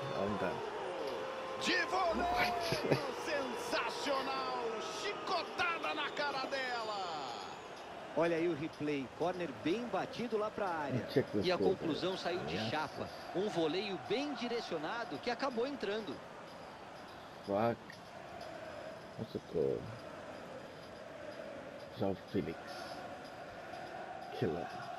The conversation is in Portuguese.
Anda. De voleio! Sensacional! Chicotada na cara dela! Olha aí o replay, corner bem batido lá para a área. E a conclusão saiu de chapa. Um voleio bem direcionado que acabou entrando. Fuck. Nossa, já o Felix. Killer.